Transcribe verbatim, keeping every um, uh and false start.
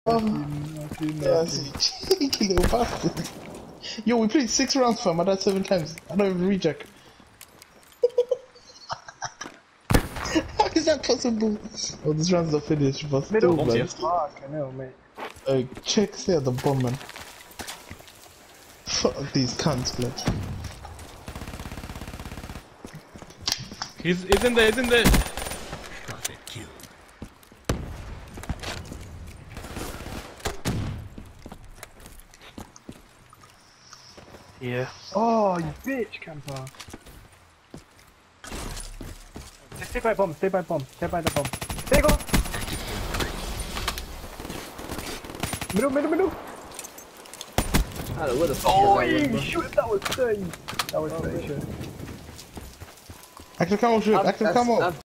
nothing, That's nothing. a cheeky little bastard. Yo, we played six rounds, fam. I died seven times. I don't even reject. How is that possible? Oh, this round's not finished, but still, Middle. man. Fuck, I know, mate. Uh, check stay at the bomb, man. Fuck these cunts, blood. He's, he's in there, he's in there. Got that kill. Yeah. Oh, you bitch, camper. Just stay by bomb, stay by bomb, stay by the bomb. There you go! Middle, middle, middle! I don't know where the fuck Oh, is that one, you bro? shoot, that was thirty. That was thirty, sure. Active camo, shoot. I've- Active that's- camo. I've